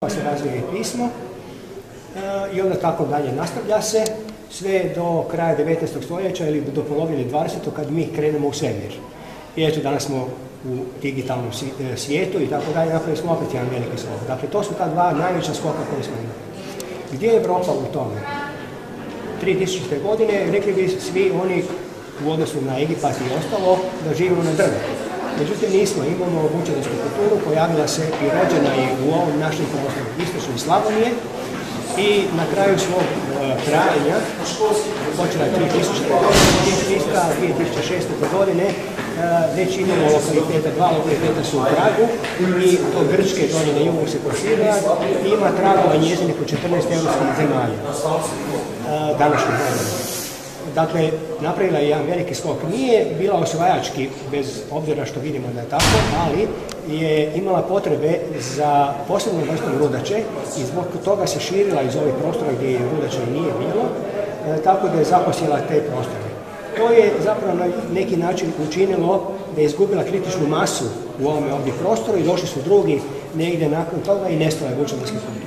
pa se razvije i pismo i onda tako dalje nastavlja se sve do kraja 19. stoljeća ili do polovine 20. kad mi krenemo u svemir. I eto, danas smo u digitalnom svijetu i tako dalje, napravili smo opet jedan veliki skok. Dakle, to su ta dva najveća skoka koje smo imali. Gdje je Evropa u tome? 3000. godine rekli bi svi oni u odnosu na Egipat i ostalo da živimo na drvetu. Međutim, nismo, imamo vučedarsku kulturu, pojavila se i rođena je u ovom našem prostoru istočne Slavonije i na kraju svog trajanja, počela je 2006. godine, već imamo lokaliteta, dva lokaliteta su u Pragu i to Grčke dolje na jugu se proširila i ima tragova njezinih u 14 europskih zemalja današnjih vremena. Dakle, napravila je jedan veliki skok. Nije bila osvajački, bez obzira što vidimo da je tako, ali je imala potrebe za posebnom vrstom rudače i zbog toga se širila iz ovih prostora gdje rudače nije bilo, tako da je zaposjela te prostore. To je zapravo na neki način učinilo da je izgubila kritičnu masu u ovome ovdje prostoru i došli su drugi negdje nakon toga i nestala je vučedarska kultura.